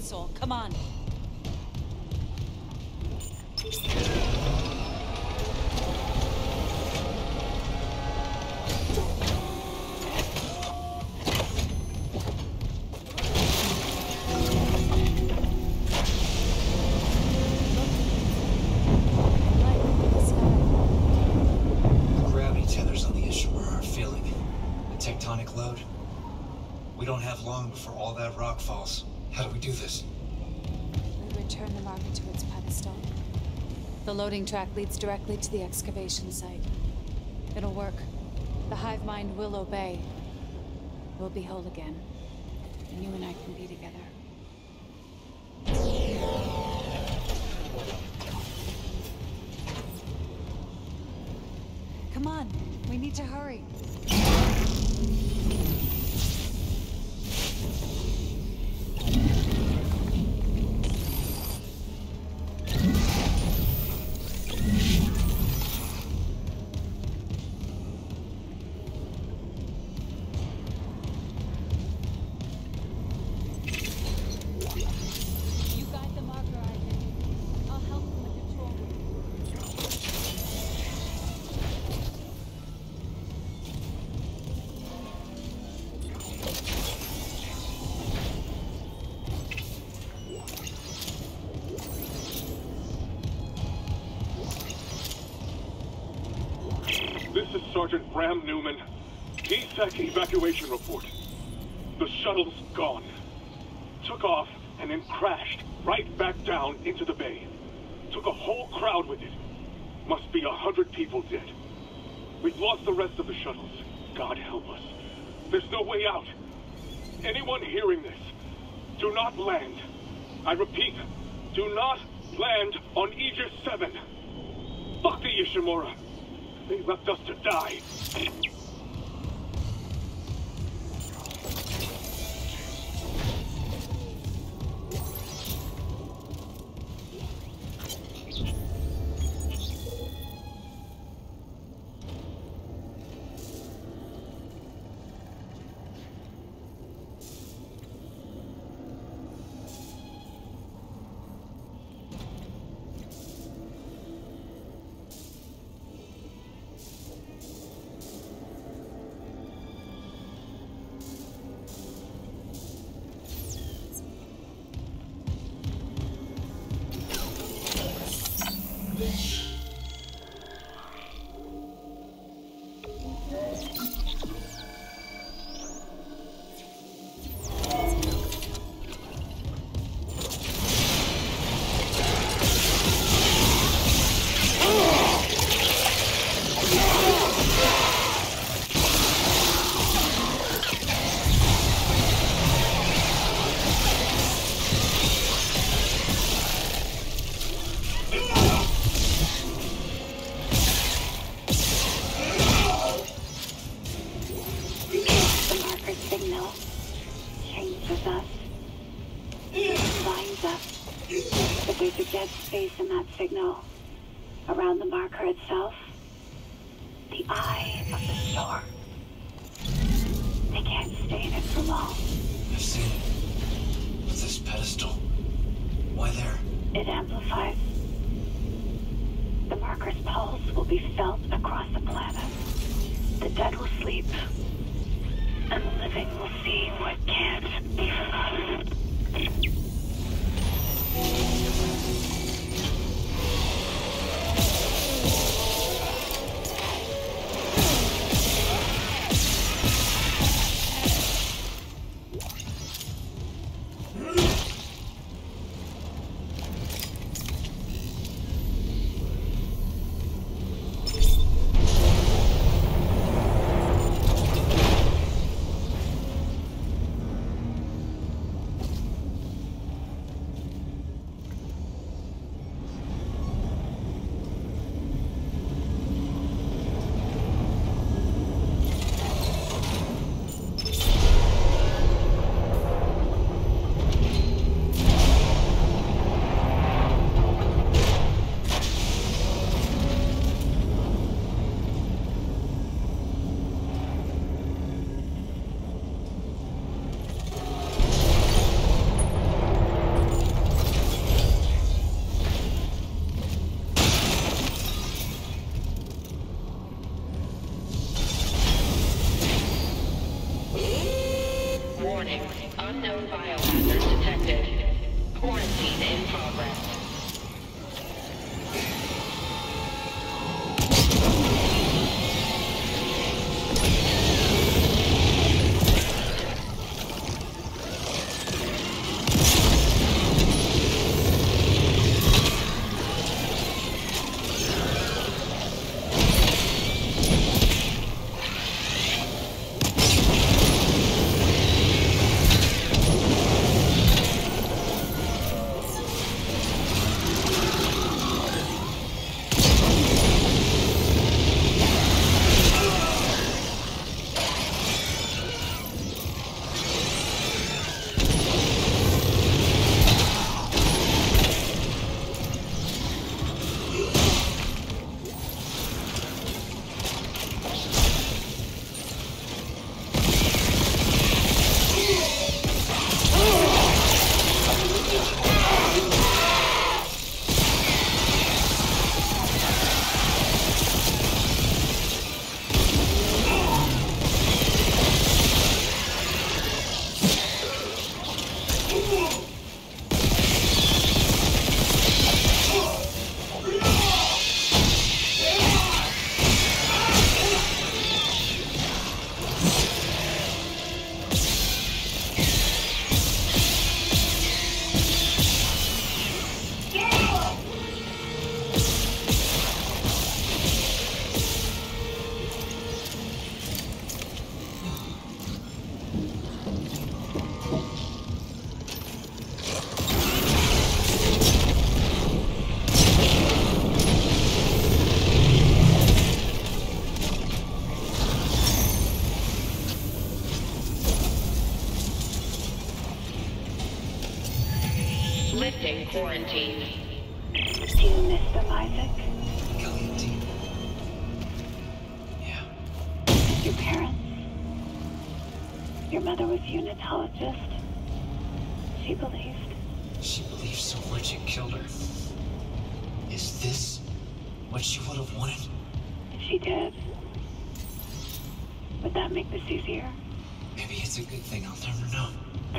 console. Come on. Gravity tethers on the Ishimura are feeling the tectonic load. We don't have long before all that rock falls. How do we do this? We return the marker to its pedestal. The loading track leads directly to the excavation site. It'll work. The hive mind will obey. We'll be whole again. And you and I can be together. Come on, we need to hurry. Sergeant Bram Newman. DSEC evacuation report. The shuttle's gone. Took off and then crashed right back down into the bay. Took a whole crowd with it. Must be 100 people dead. We've lost the rest of the shuttles. God help us. There's no way out. Anyone hearing this, do not land. I repeat, do not land on Aegis VII. Fuck the Ishimura. They left us to die. Space in that signal. Around the marker itself. The eye of the storm. They can't stay in it for long. I've seen it. What's this pedestal? Why there? It amplifies. The marker's pulse will be felt across the planet. The dead will sleep. And the living will see what can't be forgotten. Lifting quarantine. Do you miss them, Isaac? Galleon team. Yeah. Your parents? Your mother was unitologist. She believed. She believed so much it killed her. Is this what she would have wanted? She did. Would that make this easier? Maybe it's a good thing. I'll never know.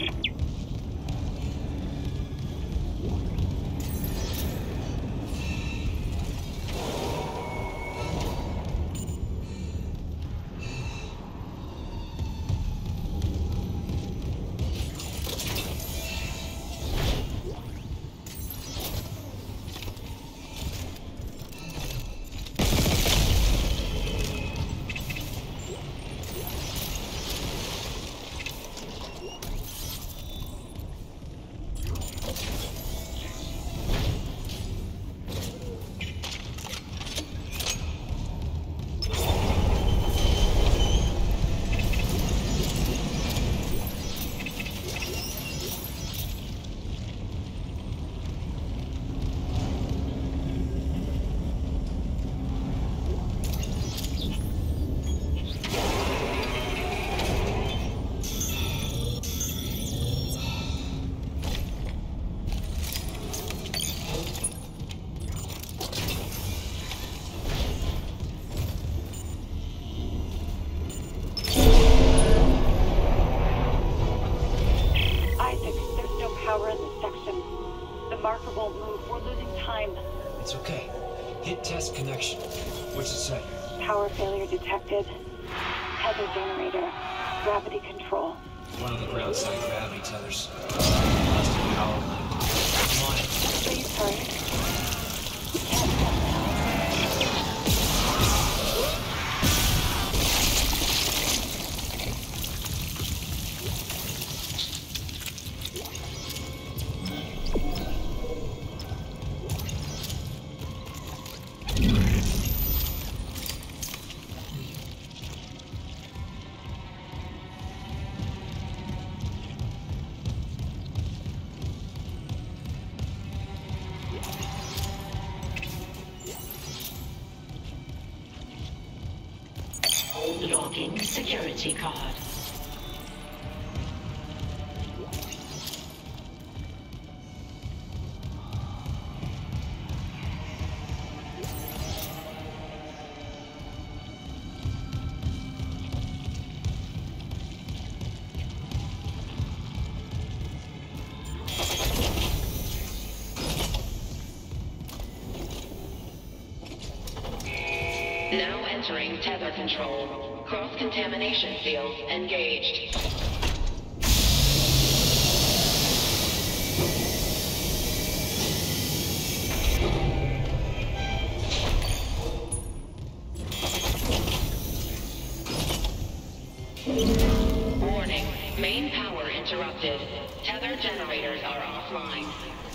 It's okay. Hit test connection. What's it say? Power failure detected. Tether generator. Gravity control. One of the ground side gravity tethers. Busted power line. Come on. Please hurry. We can't stop now. Logging security card. Now entering tether control. Cross-contamination field engaged. Warning, main power interrupted. Tether generators are offline.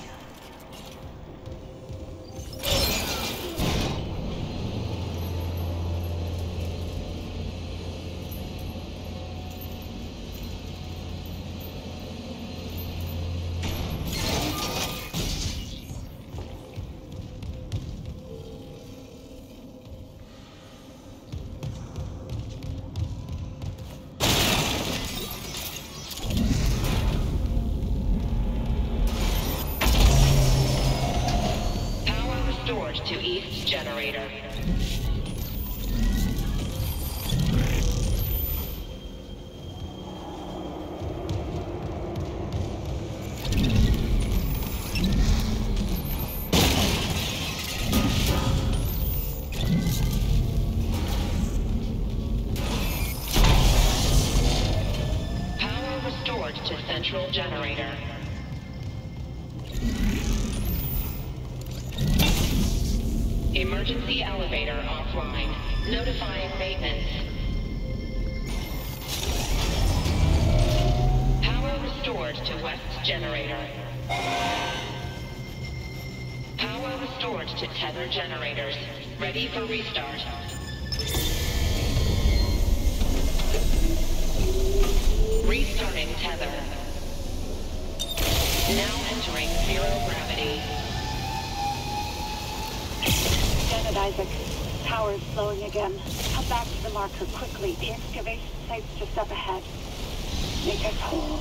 To east generator. Power restored to central generator. Emergency elevator offline. Notifying maintenance. Power restored to west generator. Power restored to tether generators. Ready for restart. Restarting tether. Now entering zero gravity. Janet, Isaac. Power is slowing again. Come back to the marker quickly. The excavation site's just up ahead. Make us whole.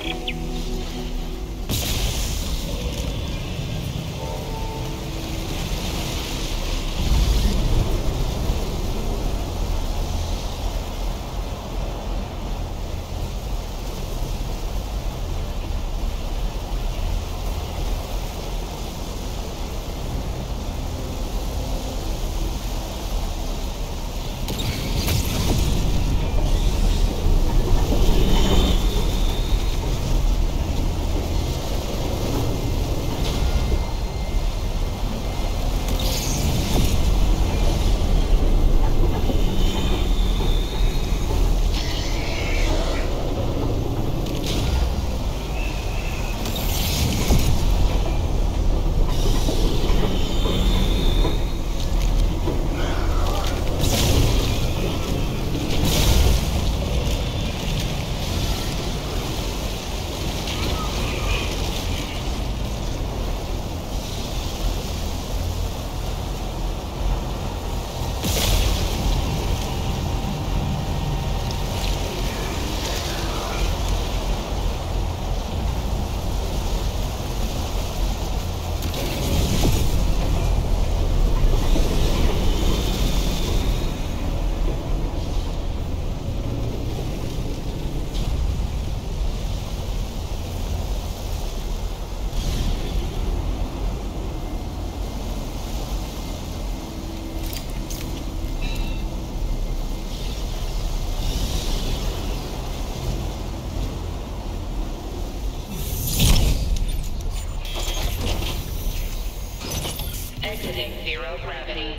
Exiting zero gravity.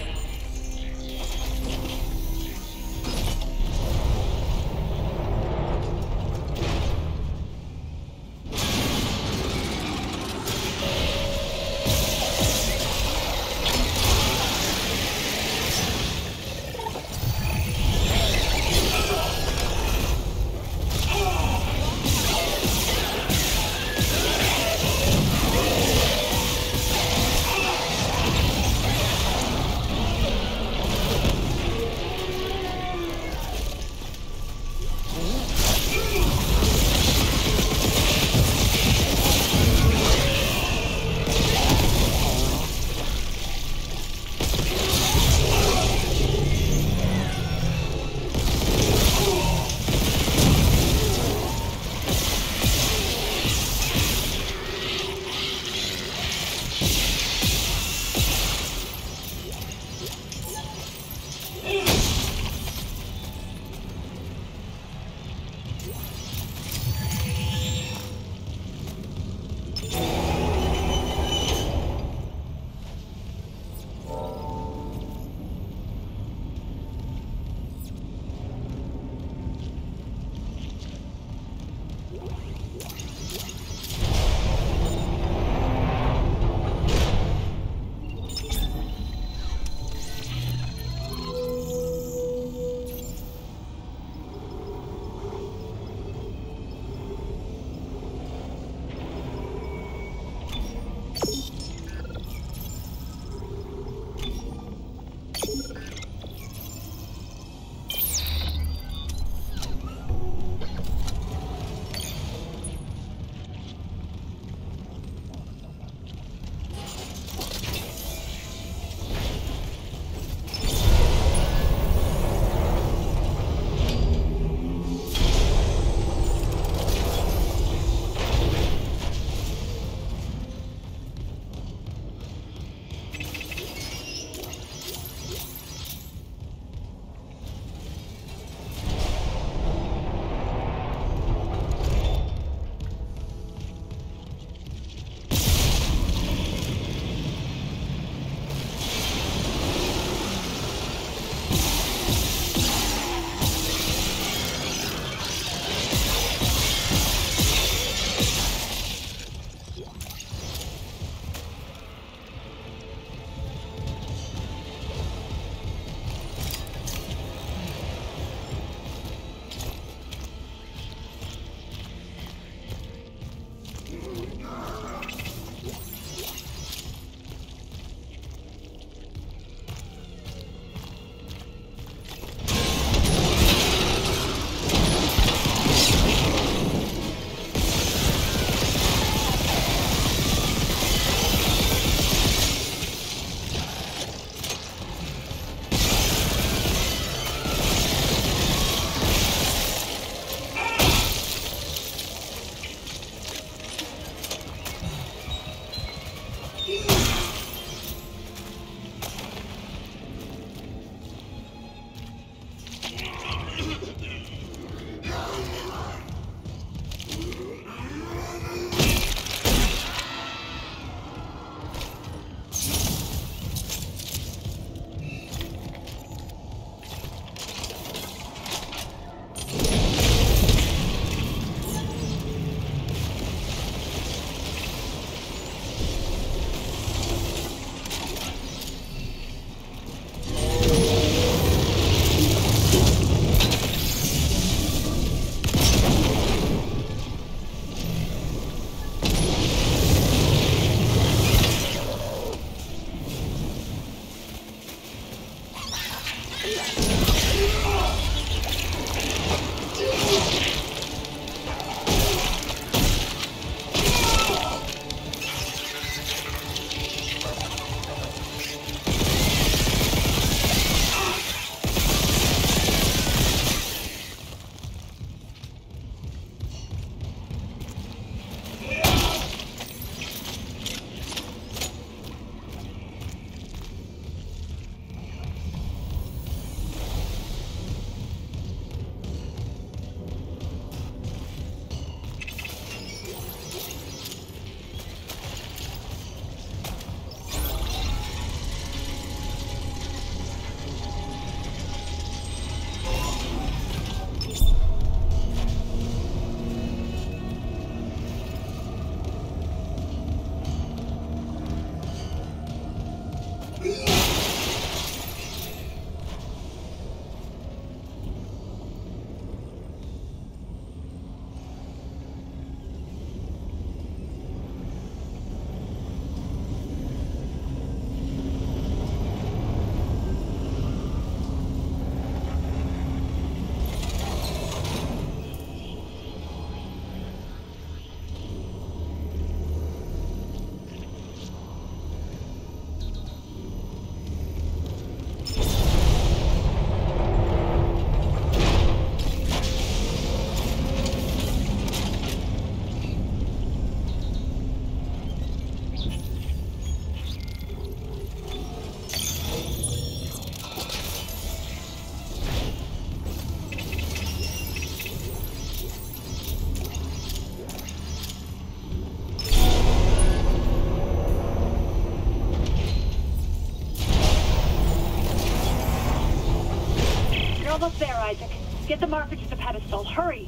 almost there, Isaac. Get the marker to the pedestal. Hurry!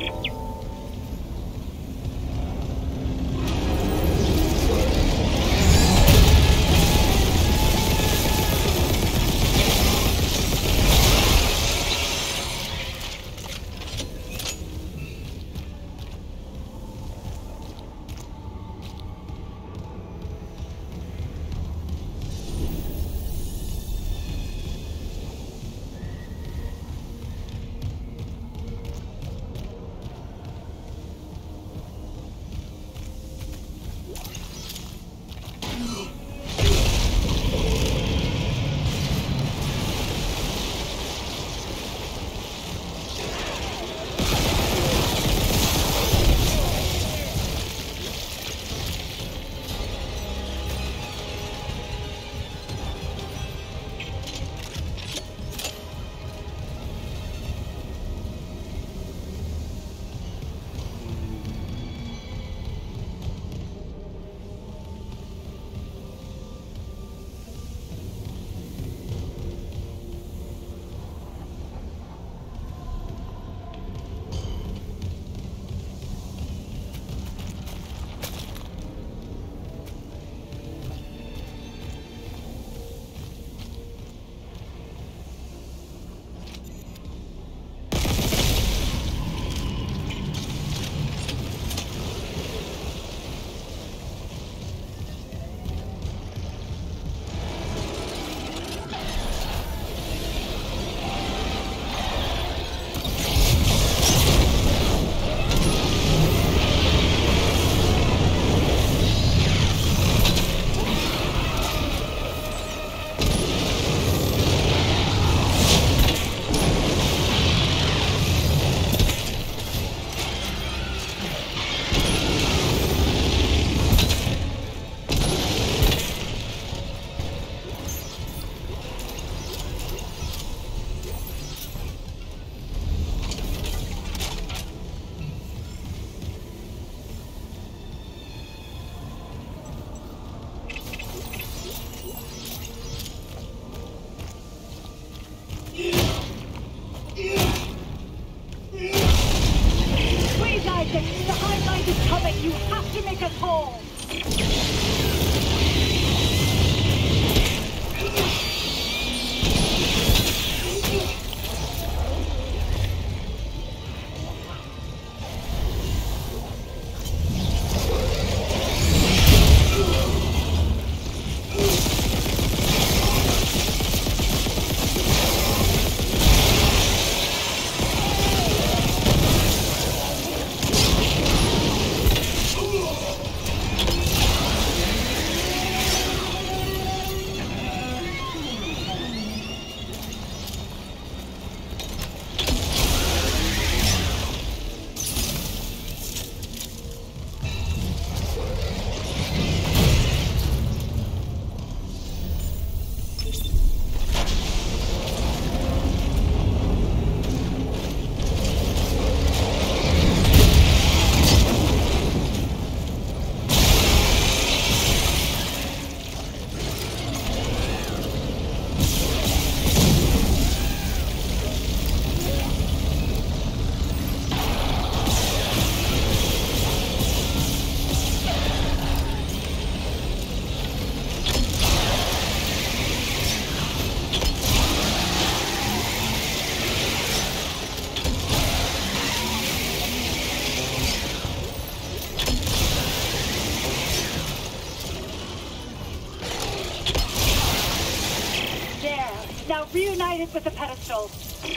Now reunited with the pedestal.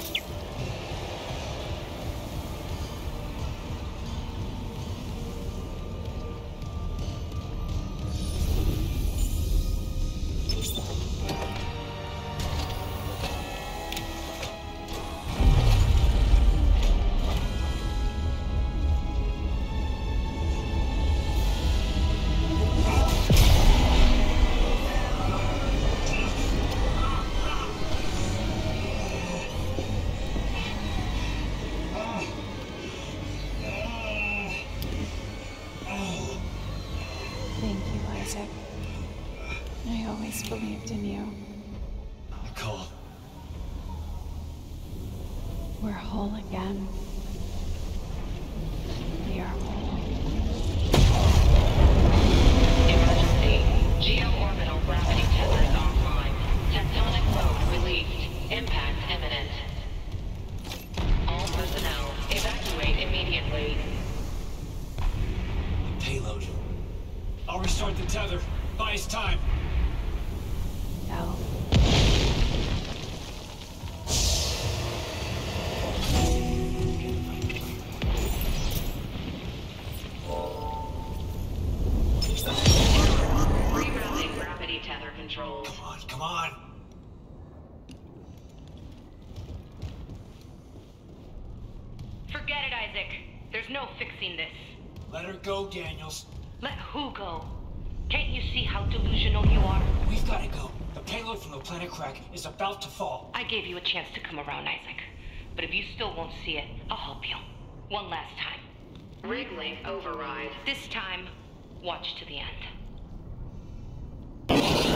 Isaac. I always believed in you. Nicole. We're whole again. We are whole. Emergency. Geo-orbital gravity tethers offline. Tectonic load released. Impact imminent. All personnel, evacuate immediately. Payload. I'll restart the tether. Buy us time. No. Rerouting gravity tether controls. Come on, come on. Forget it, Isaac. There's no fixing this. Let her go, Daniels. Let who go? Can't you see how delusional you are? We've got to go. The payload from the planet crack is about to fall. I gave you a chance to come around, Isaac. But if you still won't see it, I'll help you. One last time. Rig link override. This time, watch to the end.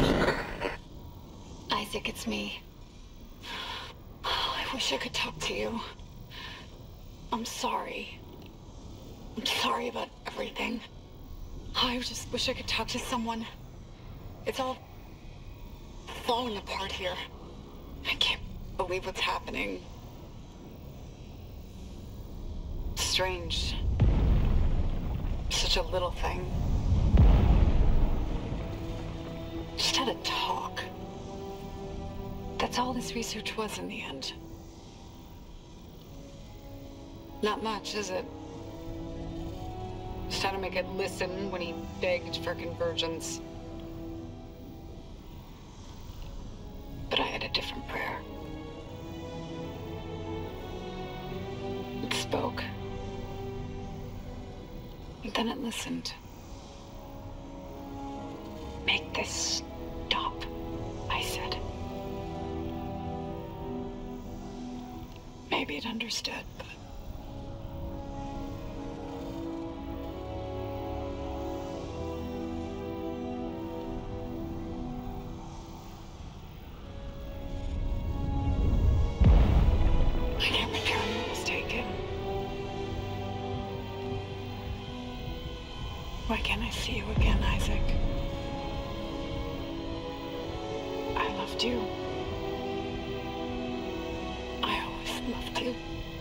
Isaac, it's me. Oh, I wish I could talk to you. I'm sorry. I'm sorry about everything. I just wish I could talk to someone. It's all falling apart here. I can't believe what's happening. Strange. Such a little thing. Just had a talk. That's all this research was in the end. Not much, is it? Just had to make it listen when he begged for convergence. But I had a different prayer. It spoke. And then it listened. Make this stop, I said. Maybe it understood, but... I can't return what was taken. Why can't I see you again, Isaac? I loved you. I always loved you.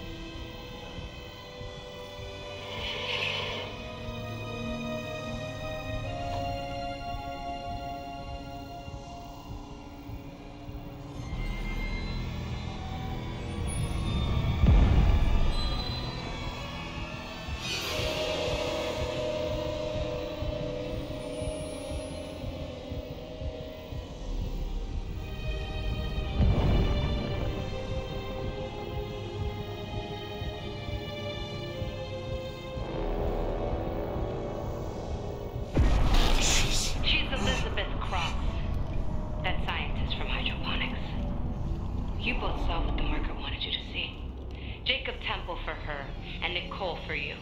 You both saw what the marker wanted you to see. Jacob Temple for her, and Nicole for you.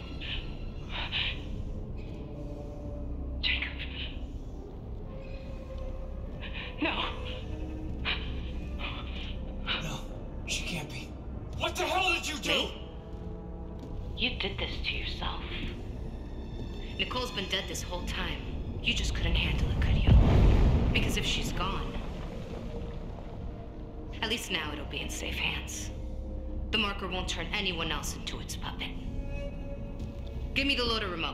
Jacob. No. No, she can't be. What the hell did you do? You did this to yourself. Nicole's been dead this whole time. You just couldn't handle it, could you? Because if she's gone, at least now it'll be in safe hands. The marker won't turn anyone else into its puppet. Give me the loader remote.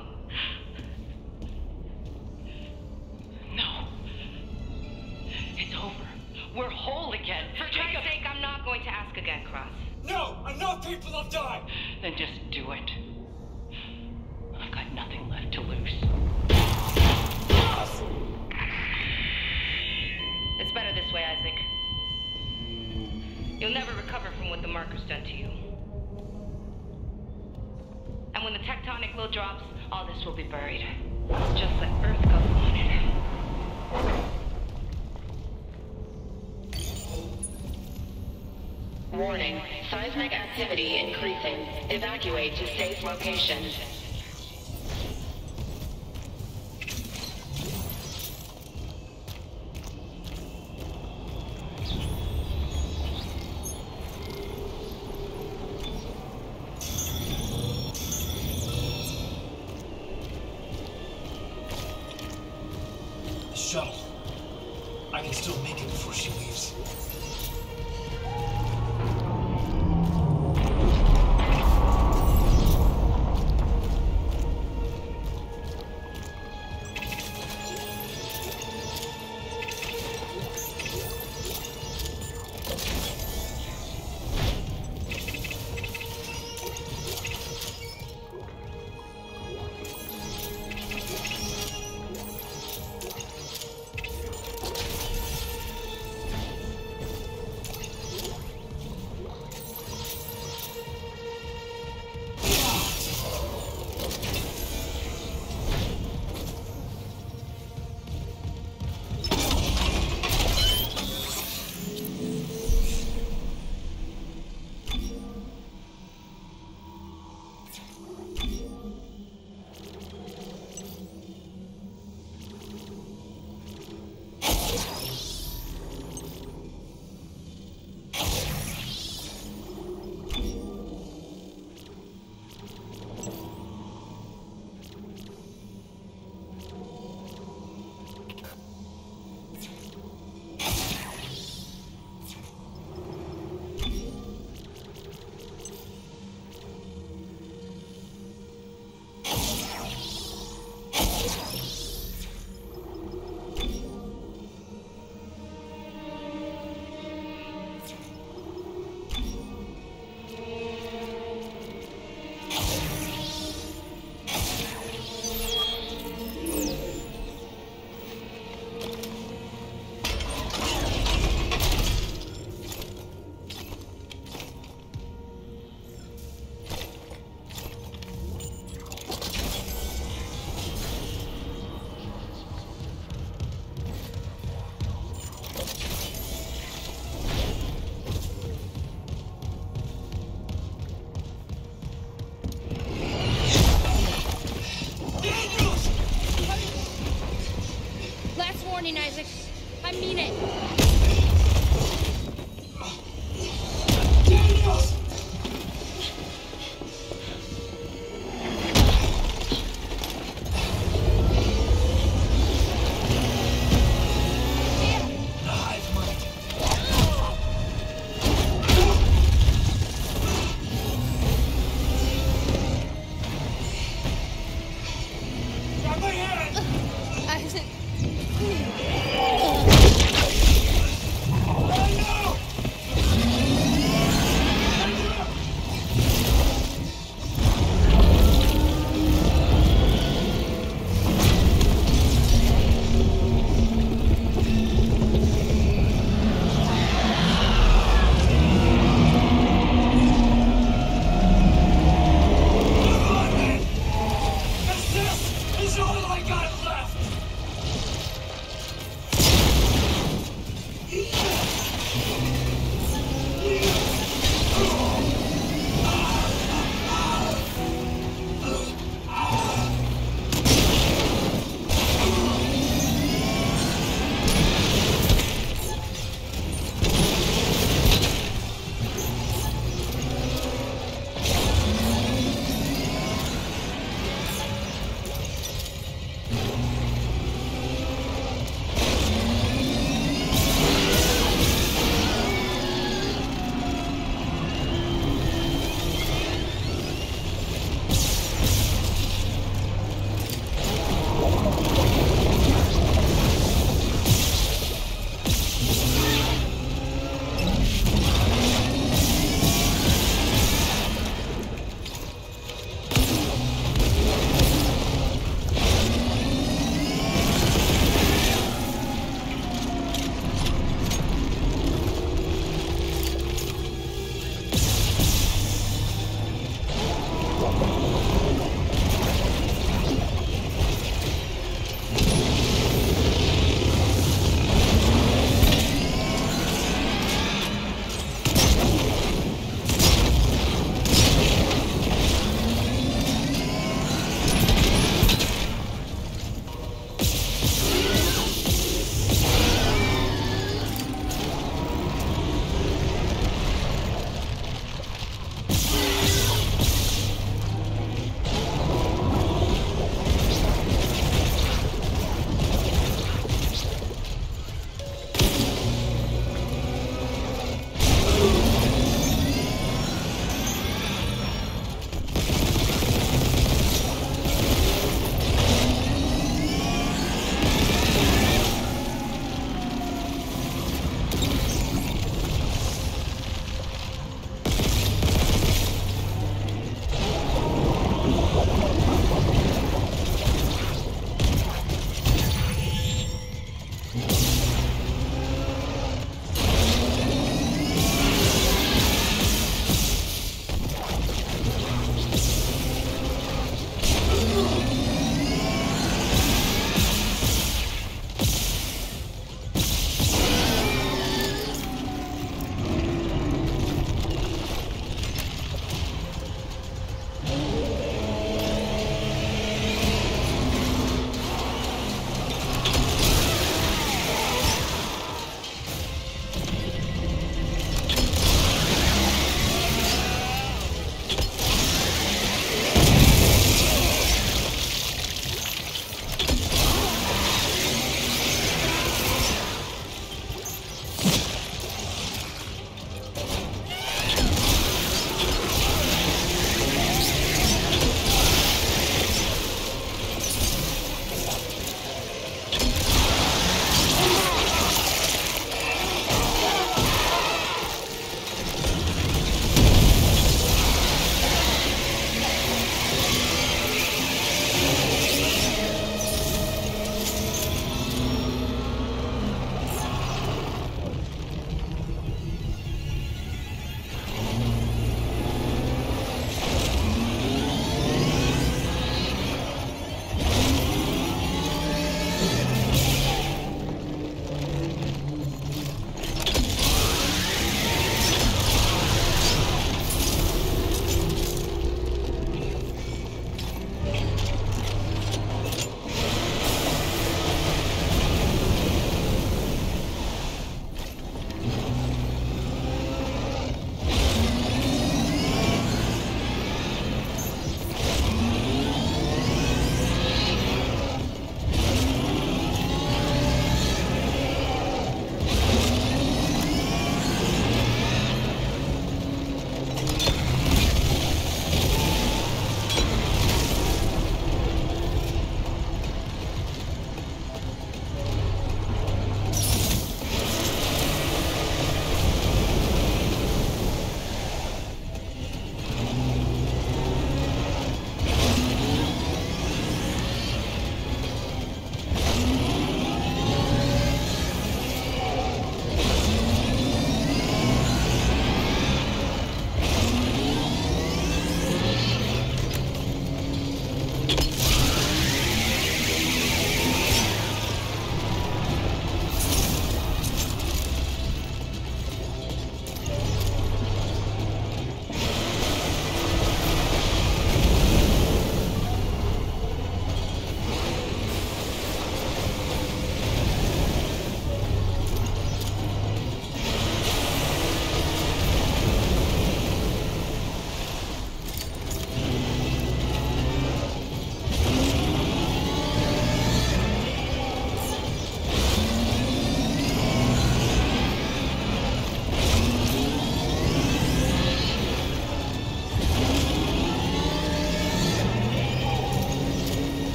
No. It's over. We're whole again. For Christ's sake, I'm not going to ask again, Cross. No! Enough people have died! Then just do it. I've got nothing left to lose. It's better this way, Isaac. You'll never recover from what the marker's done to you. And when the tectonic load drops, all this will be buried. Just like Earth goes on it. Warning, seismic activity increasing. Evacuate to safe locations. The shuttle. I can still make it before she leaves. Isaac. I mean it.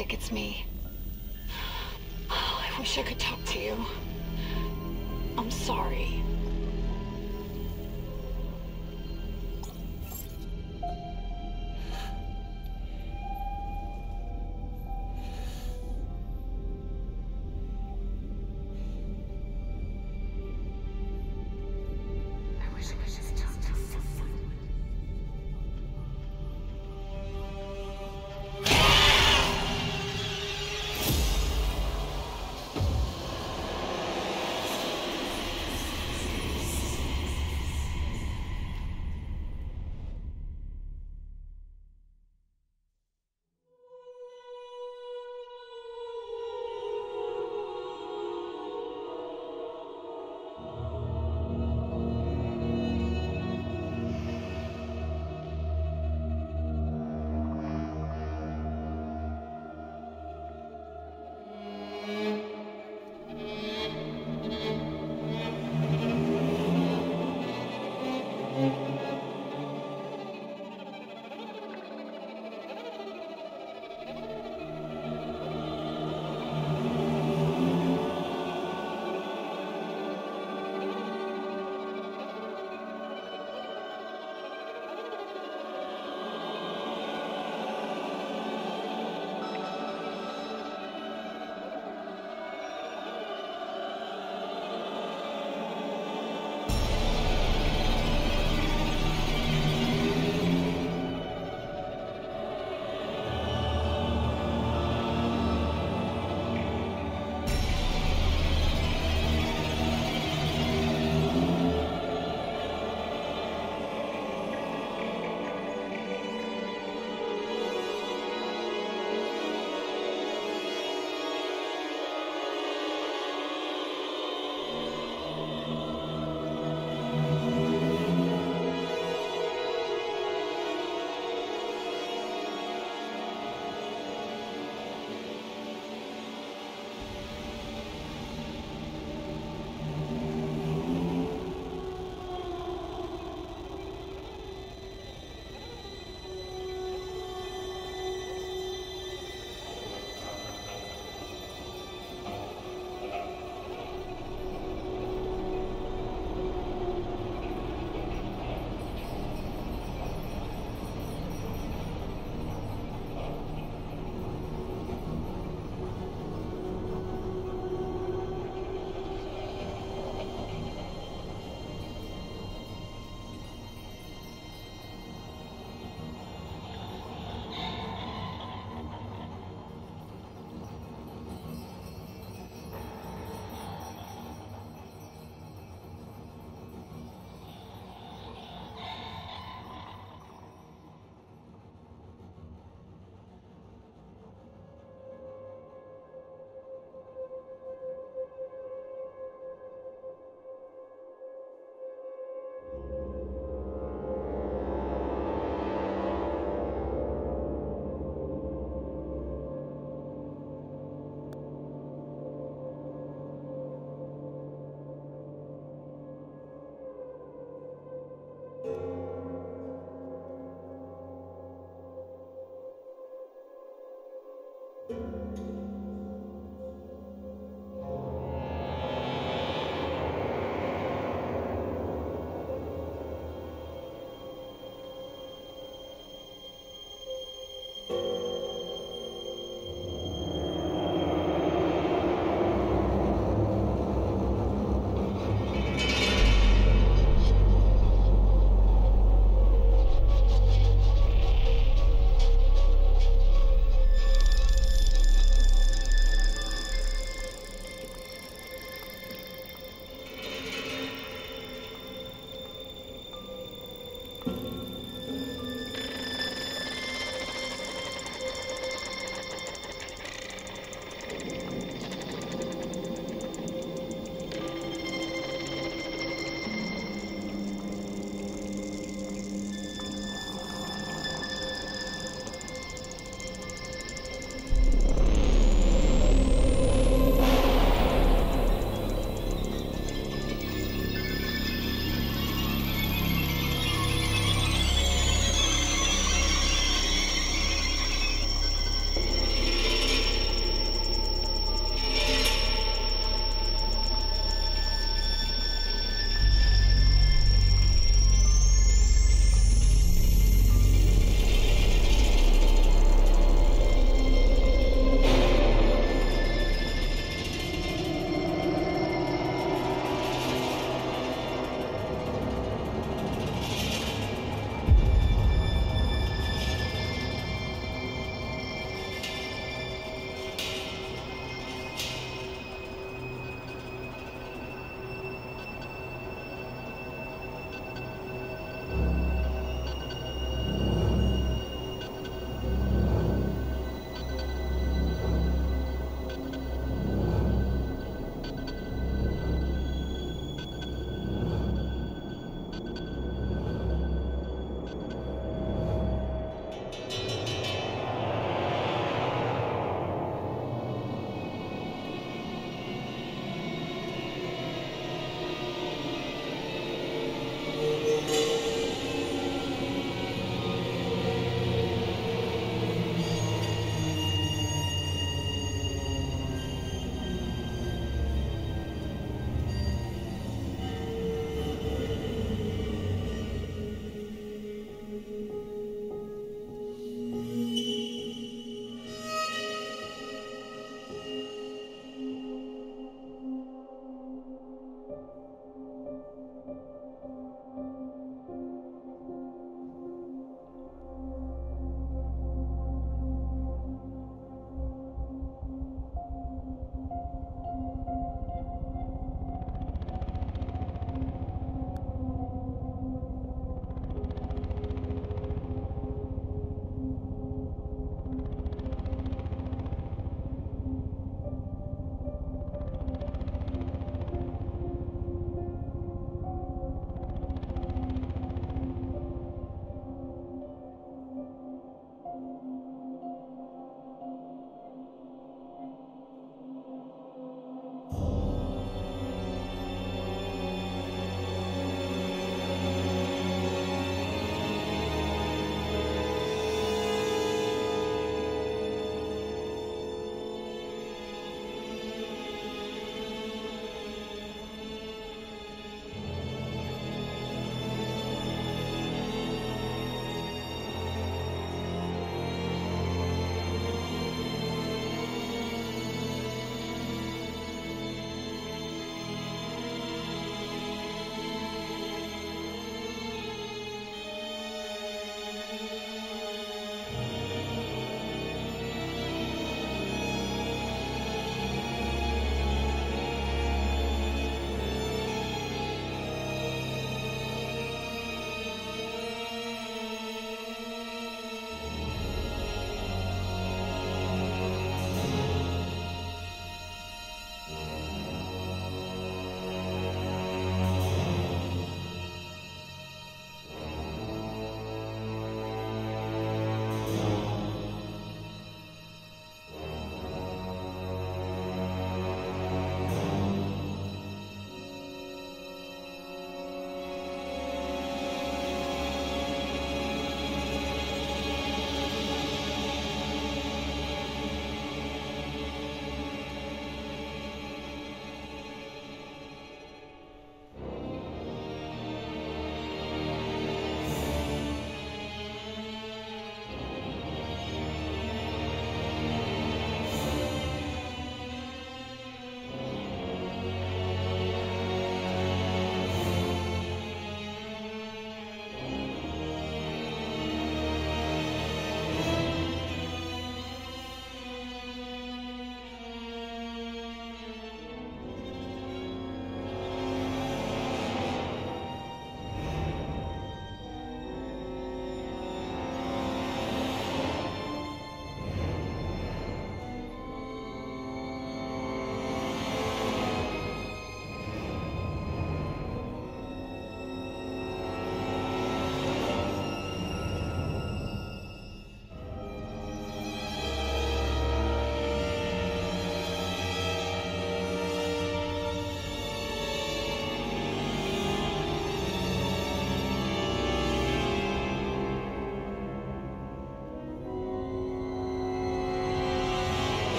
Isaac, it's me. Oh, I wish I could talk to you. I'm sorry. I wish I could just